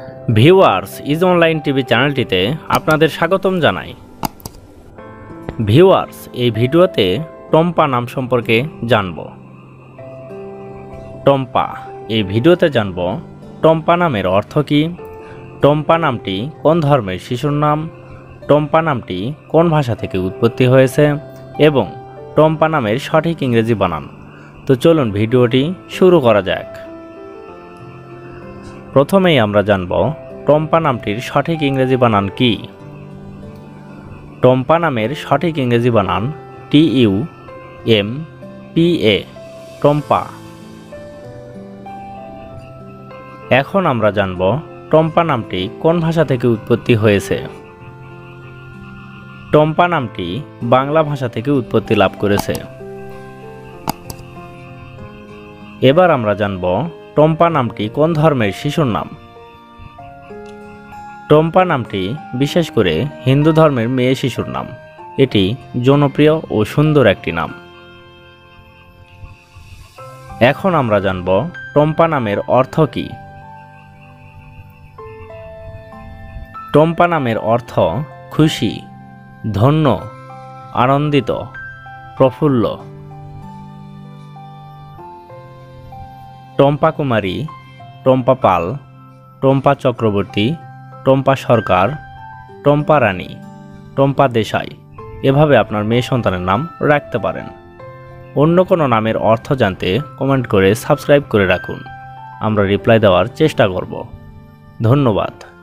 Viewers is online TV চ্যানেলটিতে আপনাদের স্বাগতম জানাই। ভিউয়ার্স, এই ভিডিওতে টম্পা নাম সম্পর্কে জানব। টম্পা, এই ভিডিওতে জানব টম্পা নামের অর্থ কী, টম্পা নামটি কোন ধর্মের শিশুর নাম, টম্পা নামটি কোন ভাষা থেকে উৎপত্তি হয়েছে এবং টম্পা নামের সঠিক ইংরেজি বানান। তো চলুন ভিডিওটি শুরু করা যাক। প্রথমেই আমরা জানব টম্পা নামটির সঠিক ইংরেজি বানান কি। টম্পা নামের সঠিক ইংরেজি বানান TUMPA, টম্পা। এখন আমরা জানব টম্পা নামটি কোন ভাষা থেকে উৎপত্তি হয়েছে। টম্পা নামটি বাংলা ভাষা থেকে উৎপত্তি লাভ করেছে। এবার আমরা জানব টম্পা নামটি কোন ধর্মের শিশুর নাম। টম্পা নামটি বিশেষ করে হিন্দু ধর্মের মেয়ে শিশুর নাম। এটি জনপ্রিয় ও সুন্দর একটি নাম। এখন আমরা জানব টম্পা নামের অর্থ কী। টম্পা নামের অর্থ খুশি, ধন্য, আনন্দিত, প্রফুল্ল। টম্পা কুমারী, টম্পা পাল, টম্পা চক্রবর্তী, টম্পা সরকার, টম্পা রানী, টম্পা দেশাই, এভাবে আপনার মেয়ে সন্তানের নাম রাখতে পারেন। অন্য কোনো নামের অর্থ জানতে কমেন্ট করে সাবস্ক্রাইব করে রাখুন, আমরা রিপ্লাই দেওয়ার চেষ্টা করব। ধন্যবাদ।